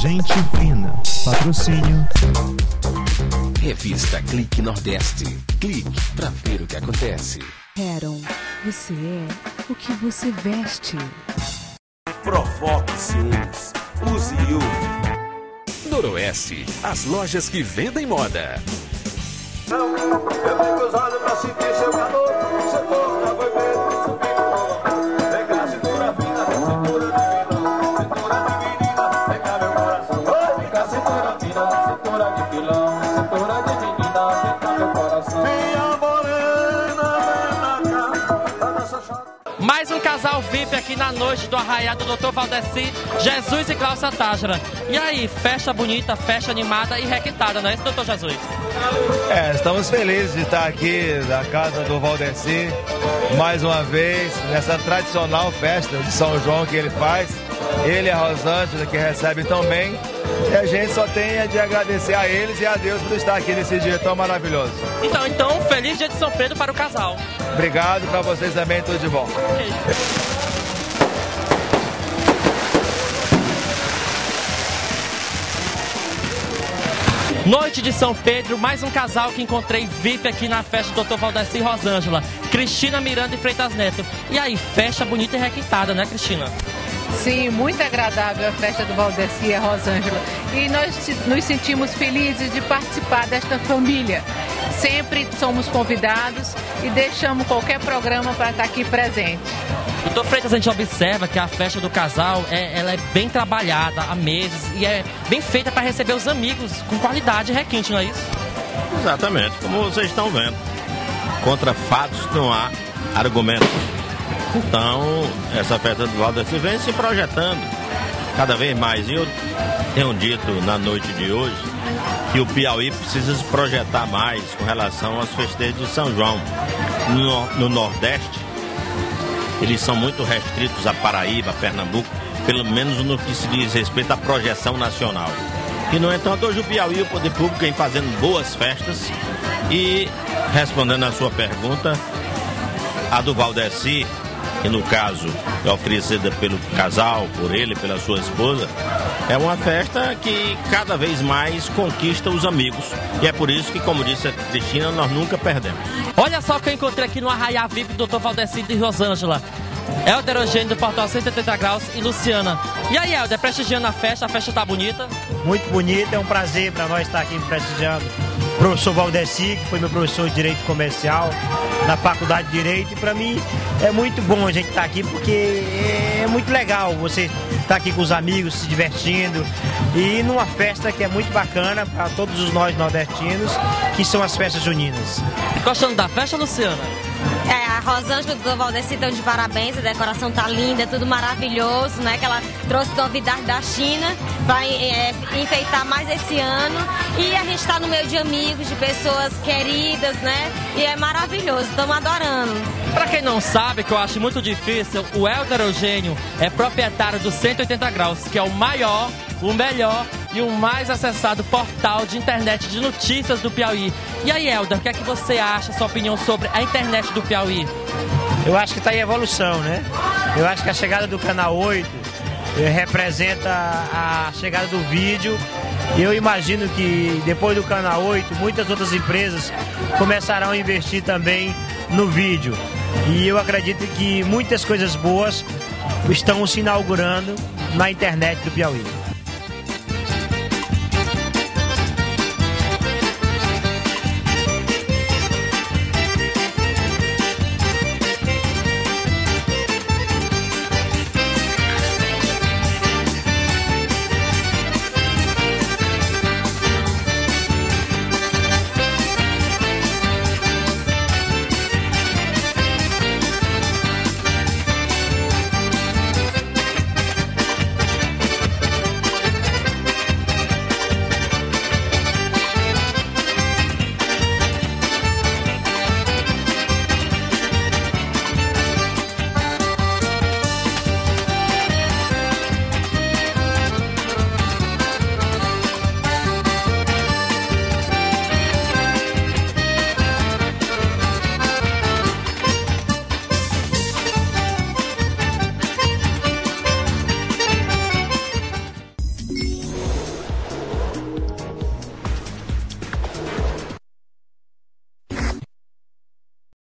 Gente fina. Patrocínio. Revista Clique Nordeste. Clique pra ver o que acontece. Heron, você é o que você veste. Provoque ciúmes. Use Yuve. Noroeste, as lojas que vendem moda. Não, eu tenho os olhos pra sentir seu calor. Seu corpo já foi feito, subindo. Vem cá, cintura fina, cintura de pilão. Cintura de menina, vem cá meu coração. Vem cá, cintura fina, cintura de pilão. Cintura de menina, vem cá meu coração. Minha morena, vem na cá, dança chata. Mais um casal VIP aqui na noite do Arraiado do Dr. Valdeci, Jesus e Cláudia Tágera. E aí, festa bonita, festa animada e requintada, não é isso, doutor Jesus? Estamos felizes de estar aqui na casa do Valdeci, mais uma vez, nessa tradicional festa de São João que ele faz. Ele e a Rosângela, que recebem tão bem. E a gente só tem de agradecer a eles e a Deus por estar aqui nesse dia tão maravilhoso. Então, feliz dia de São Pedro para o casal. Obrigado, para vocês também, tudo de bom. Noite de São Pedro, mais um casal que encontrei VIP aqui na festa do Dr. Valdeci e Rosângela, Cristina Miranda e Freitas Neto. E aí, festa bonita e requintada, né, Cristina? Sim, muito agradável a festa do Valdeci e a Rosângela. E nós nos sentimos felizes de participar desta família. Sempre somos convidados e deixamos qualquer programa para estar aqui presente. Doutor Freitas, a gente observa que a festa do casal ela é bem trabalhada há meses e é bem feita para receber os amigos com qualidade e requinte, não é isso? Exatamente, como vocês estão vendo. Contra fatos não há argumentos. Então, essa festa do Valdeci vem se projetando cada vez mais. E eu tenho dito na noite de hoje que o Piauí precisa se projetar mais com relação aos festejos de São João. No Nordeste, eles são muito restritos a Paraíba, Pernambuco, pelo menos no que se diz respeito à projeção nacional. E, no entanto, hoje o Piauí e o Poder Público vem fazendo boas festas. E, respondendo à sua pergunta, a do Valdeci, que no caso é oferecida pelo casal, por ele, pela sua esposa, é uma festa que cada vez mais conquista os amigos. E é por isso que, como disse a Cristina, nós nunca perdemos. Olha só o que eu encontrei aqui no Arraiá VIP do Dr. Valdeci e Rosângela. Helder Eugênio do Portal 180 Graus e Luciana. E aí, Helder, prestigiando a festa tá bonita? Muito bonita, é um prazer para nós estar aqui prestigiando o professor Valdeci, que foi meu professor de Direito Comercial na Faculdade de Direito. E para mim é muito bom a gente estar aqui, porque é muito legal você estar aqui com os amigos, se divertindo. E numa festa que é muito bacana para todos os nós nordestinos, que são as festas juninas. Gostando da festa, Luciana? A Rosângela do Valdeci estão de parabéns, a decoração tá linda, é tudo maravilhoso, né? Que ela trouxe novidade da China, vai enfeitar mais esse ano. E a gente está no meio de amigos, de pessoas queridas, né? E é maravilhoso, estamos adorando. Pra quem não sabe, que eu acho muito difícil, o Helder Eugênio é proprietário do 180 Graus, que é o maior, o melhor e o mais acessado portal de internet de notícias do Piauí. E aí, Helder, o que é que você acha, sua opinião sobre a internet do Piauí? Eu acho que está em evolução, né? Eu acho que a chegada do Canal 8 representa a chegada do vídeo. Eu imagino que depois do Canal 8, muitas outras empresas começarão a investir também no vídeo. E eu acredito que muitas coisas boas estão se inaugurando na internet do Piauí.